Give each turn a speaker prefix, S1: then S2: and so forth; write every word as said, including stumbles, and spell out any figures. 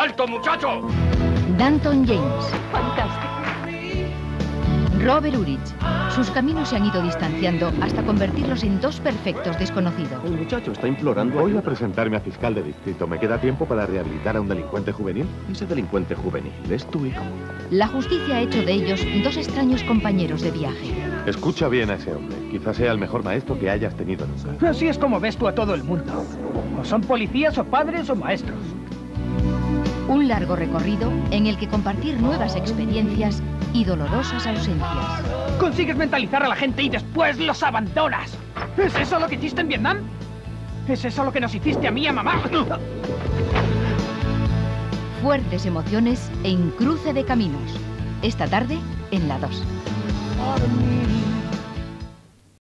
S1: ¡Alto, muchacho!
S2: Danton James.
S3: Fantástico.
S2: Robert Urich. Sus caminos se han ido distanciando hasta convertirlos en dos perfectos desconocidos.
S4: El muchacho está implorando.
S5: Voy a presentarme a fiscal de distrito. ¿Me queda tiempo para rehabilitar a un delincuente juvenil?
S4: Ese delincuente juvenil es tu hijo.
S2: La justicia ha hecho de ellos dos extraños compañeros de viaje.
S5: Escucha bien a ese hombre. Quizás sea el mejor maestro que hayas tenido nunca.
S6: Así es como ves tú a todo el mundo. O son policías, o padres, o maestros.
S2: Un largo recorrido en el que compartir nuevas experiencias y dolorosas ausencias.
S6: Consigues mentalizar a la gente y después los abandonas. ¿Es eso lo que hiciste en Vietnam? ¿Es eso lo que nos hiciste a mí y a mamá?
S2: Fuertes emociones en Cruce de Caminos. Esta tarde en la dos.